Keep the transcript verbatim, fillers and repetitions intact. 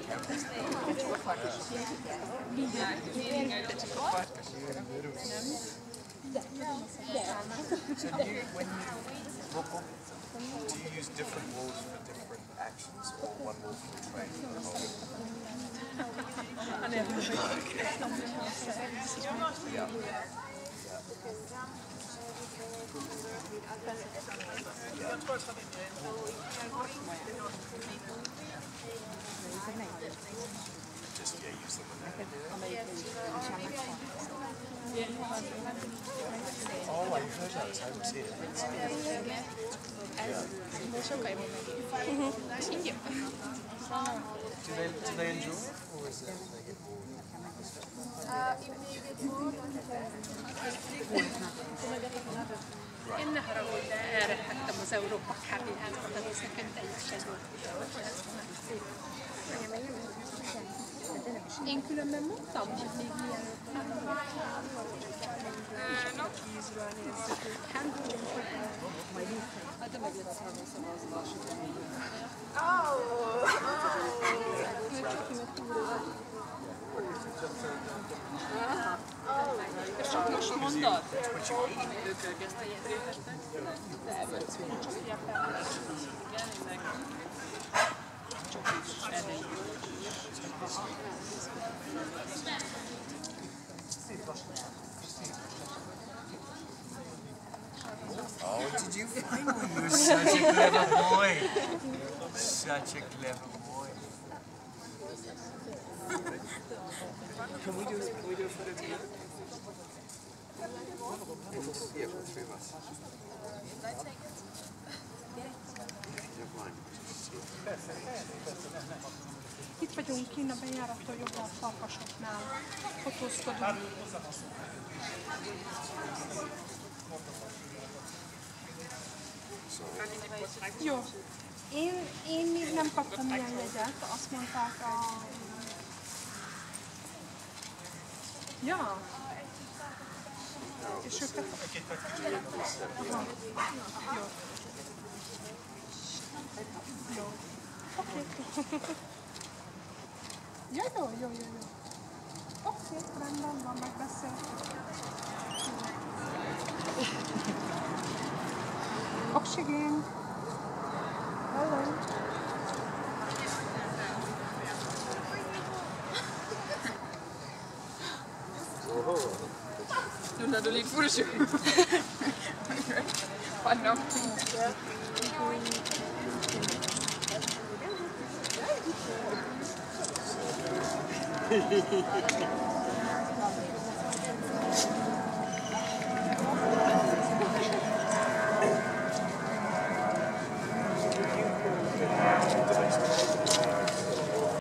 Csak a farkas. De csak a farkas. So do you, when you book up, do you use different walls for different actions or one wall for training the whole? Yeah. Just yeah, use them Oh, I heard that. I haven't seen it. Do they do they enjoy it or is it they get bored? Én ne haragudj, de elrettettem az Európa kávéházba, de ez nekem teljesen jó. Én különben mondtam, hogy még mielőtt tízről nézzük. Hát de meg lesz szavazni a és csak most mondod? Ők ezt a jegyzétettek? De elvetsz még csak ilyen felmondás. Igen, ezek csak is erejű. Oh, did you finally? You're such a clever boy. Such a clever boy. Can we do can we do a photo together? Yeah, for the three of us. Itt vagyunk kinn a bejárattól jobbra a farkasoknál. Fotózkodunk. Jó. Én, én még nem kaptam ilyen jegyet, azt mondták a... Ja. És őket... Aha. Jó. Jó. Oké. Ja, jó, jó, jó, jó. Oké, rendben van, megbeszéltük. Oxygen. Hello. Nun har du lige fuldt Hold nok. Hehehe